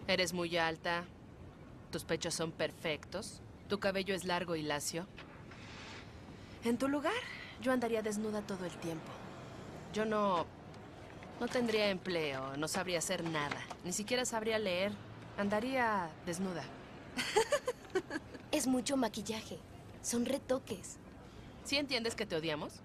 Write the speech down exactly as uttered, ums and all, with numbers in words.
Eres muy alta, tus pechos son perfectos, tu cabello es largo y lacio. En tu lugar, yo andaría desnuda todo el tiempo. Yo no... no tendría empleo, no sabría hacer nada, ni siquiera sabría leer. Andaría desnuda. Es mucho maquillaje. Son retoques. ¿Sí entiendes que te odiamos?